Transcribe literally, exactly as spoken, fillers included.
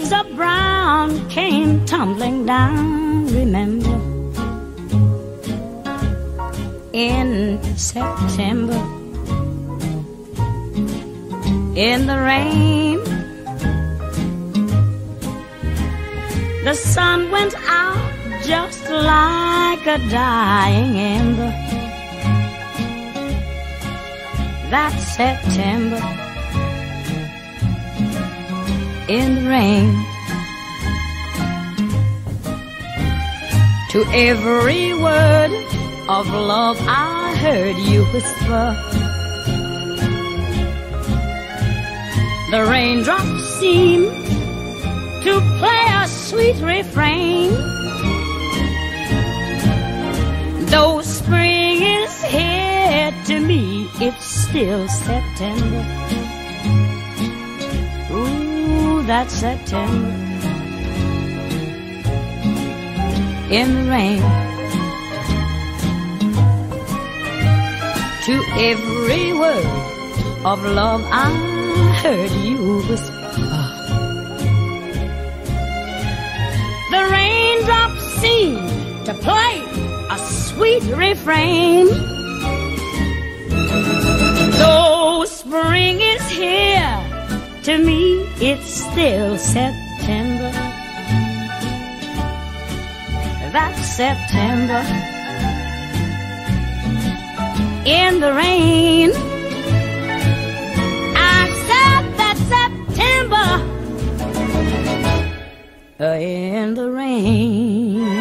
leaves of brown came tumbling down, remember, in September, in the rain. The sun went out just like a dying ember. That September, in the rain. To every word of love I heard you whisper, the raindrops seemed to play a sweet refrain. Though spring is here, to me it's still September. Ooh, that September in the rain. To every word of love I heard you whisper, the raindrops seem to play a sweet refrain. Though spring is here, to me it's still September. That's September in the rain. I said that September in the rain.